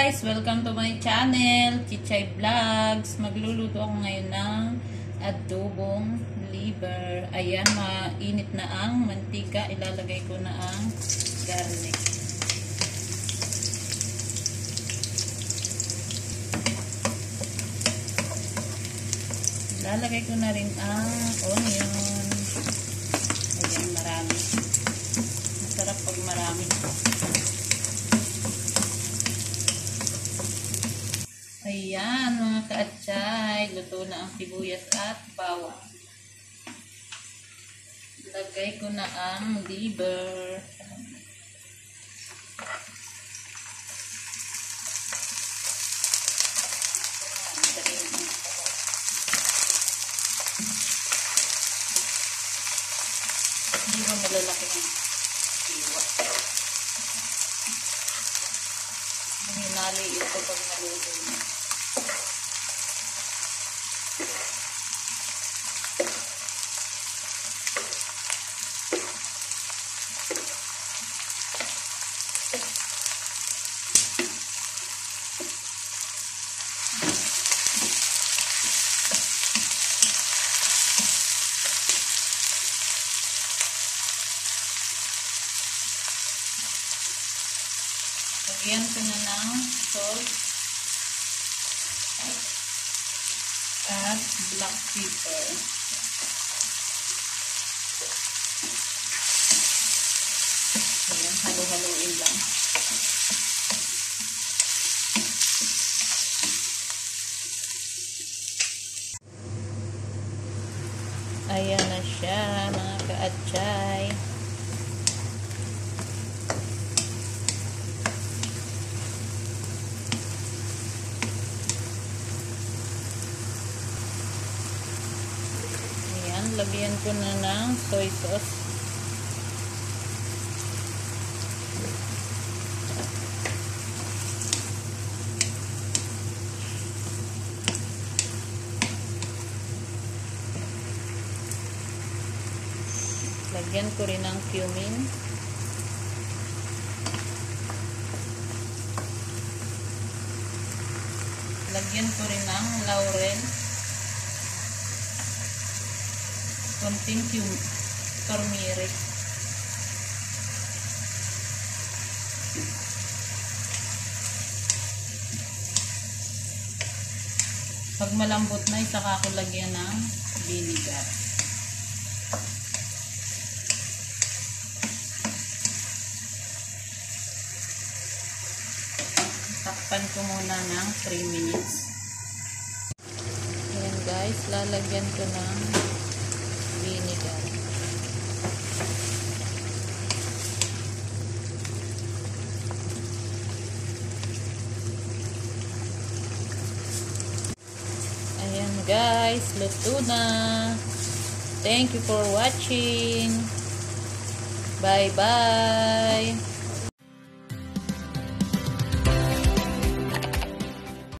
guys! Welcome to my channel, Chichay Vlogs. Magluluto ako ngayon ng adobong liver. Ayan, mainit na ang mantika. Ilalagay ko na ang garlic. Ilalagay ko na rin ang onion. Ayan, marami. Masarap pag marami. Ayan, mga kaatsay, luto na ang sibuyas at bawang. Lagay ko na ang liver. Hindi ba malalaki ng siwa? Hinali ito pag maluto na. Lagyan ko na ng salt at black pepper. Ayan, halo-haloin lang. Ayan na siya, mga kaatsay. Lagyan ko na ng soy sauce. Lagyan ko rin ng cumin. Lagyan ko rin ng laurel. Konting turmeric. Pag malambot na, isaka ko lagyan ng vinegar. Takpan ko muna ng 3 minutes. Ayan guys, lalagyan ko ng vinegar. Ayan guys, luto na. Thank you for watching. Bye bye.